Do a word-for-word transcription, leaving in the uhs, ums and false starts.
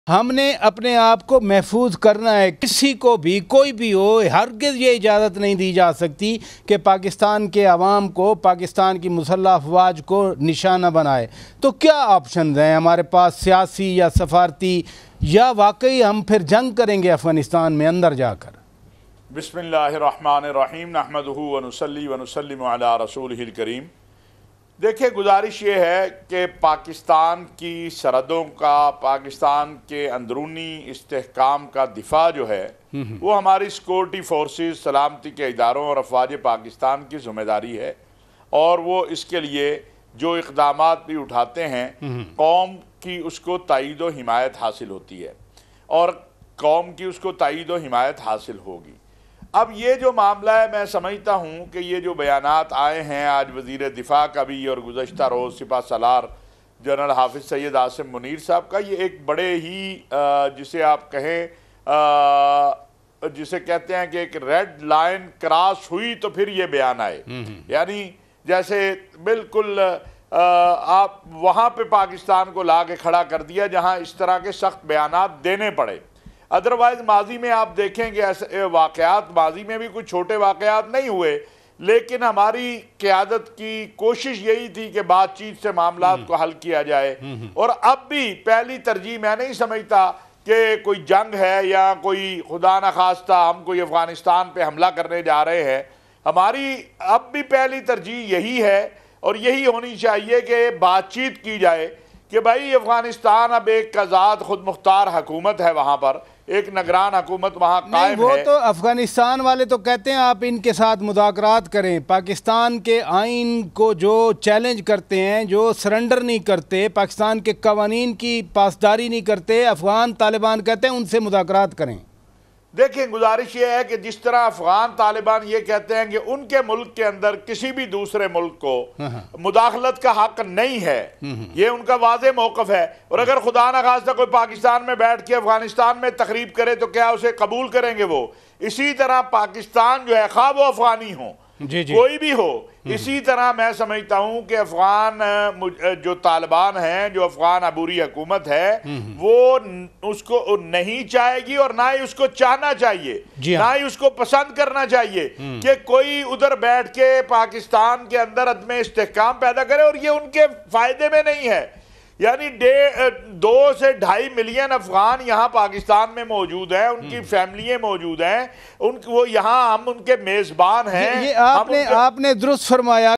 हमने अपने आप को महफूज करना है। किसी को भी कोई भी हो, हरगिज़ ये इजाज़त नहीं दी जा सकती कि पाकिस्तान के अवाम को, पाकिस्तान की मुसल्लह अफवाज को निशाना बनाए। तो क्या ऑप्शन हैं हमारे पास, सियासी या सफारती, या वाकई हम फिर जंग करेंगे अफ़गानिस्तान में अंदर जाकर? बिस्मिल्लाहिर्रहमानिर्रहीम नहमदुहु व नुसल्ली व नुसल्लिमु अला रसूलिहिल करीम। देखिए, गुजारिश ये है कि पाकिस्तान की सरहदों का, पाकिस्तान के अंदरूनी इस्तेहकाम का दिफा जो है वो हमारी सिक्योरिटी फोर्सेस, सलामती के इदारों और अफवाज पाकिस्तान की ज़िम्मेदारी है। और वो इसके लिए जो इक़दामात भी उठाते हैं, कौम की उसको तायीद व हिमायत हासिल होती है और कौम की उसको तायीद व हिमायत हासिल होगी। अब ये जो मामला है, मैं समझता हूँ कि ये जो बयानात आए हैं आज वज़ीर दिफा का भी और गुज़श्ता रोज़ सिपा सलार जनरल हाफिज़ सैयद आसिम मुनीर साहब का, ये एक बड़े ही जिसे आप कहें, जिसे कहते हैं कि एक रेड लाइन क्रॉस हुई तो फिर ये बयान आए। यानी जैसे बिल्कुल आप वहाँ पे पाकिस्तान को ला के खड़ा कर दिया जहाँ इस तरह के सख्त बयानात देने पड़े। अदरवाइज़ माजी में आप देखेंगे ऐसे वाक़यात, माजी में भी कुछ छोटे वाक़यात नहीं हुए, लेकिन हमारी क़यादत की कोशिश यही थी कि बातचीत से मामलात को हल किया जाए। और अब भी पहली तरजीह मैं नहीं समझता कि कोई जंग है या कोई खुदा न खास्ता हम कोई अफ़गानिस्तान पे हमला करने जा रहे हैं। हमारी अब भी पहली तरजीह यही है और यही होनी चाहिए कि बातचीत की जाए कि भाई अफ़गानिस्तान अब एक आज़ाद खुद मुख्तार हुकूमत है, वहाँ पर एक निगरान हुकूमत वहाँ कायम वो है। तो अफ़गानिस्तान वाले तो कहते हैं आप इनके साथ मुज़ाकरात करें, पाकिस्तान के आइन को जो चैलेंज करते हैं, जो सरेंडर नहीं करते, पाकिस्तान के कवानीन की पासदारी नहीं करते, अफ़गान तालिबान कहते हैं उनसे मुज़ाकरात करें। देखिए, गुजारिश ये है कि जिस तरह अफगान तालिबान ये कहते हैं कि उनके मुल्क के अंदर किसी भी दूसरे मुल्क को मुदाखलत का हक नहीं है, ये उनका वाज़ेह मौक़िफ़ है। और अगर खुदा न खास्ता कोई पाकिस्तान में बैठ के अफगानिस्तान में तकरीब करे तो क्या उसे कबूल करेंगे वो? इसी तरह पाकिस्तान जो है, खा वो अफगानी हो, जी जी। कोई भी हो, इसी तरह मैं समझता हूँ कि अफगान जो तालिबान हैं, जो अफगान अबूरी हुकूमत है, वो उसको नहीं चाहेगी और ना ही उसको चाहना चाहिए, ना ही उसको पसंद करना चाहिए कि कोई उधर बैठ के पाकिस्तान के अंदर अदम इस्तेहकाम पैदा करे। और ये उनके फायदे में नहीं है। यानी डे दो से ढाई मिलियन अफगान यहाँ पाकिस्तान में मौजूद हैं, उनकी फैमिलियाँ मौजूद हैं, उन वो यहाँ हम उनके मेज़बान हैं। ये आपने आपने दुरुस्त फरमाया।